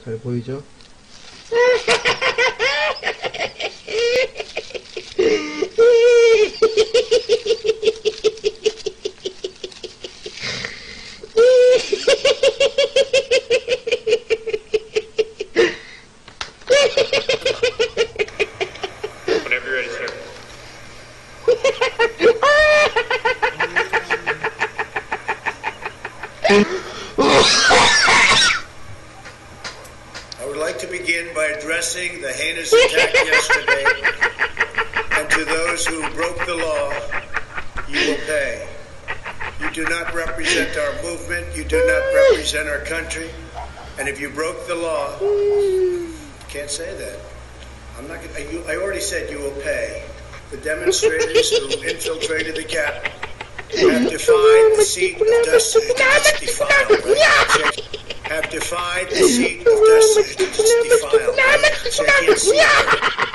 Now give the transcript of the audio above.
잘 보이죠? Whenever you're ready, sir. I would like to begin by addressing the heinous attack yesterday, and to those who broke the law, you will pay. You do not represent our movement, you do not represent our country, and if you broke the law, can't say that. I already said you will pay. The demonstrators who infiltrated the Capitol have defied the seat of destiny. Have defied the seat of destiny. Defiled, right? So I can't see that.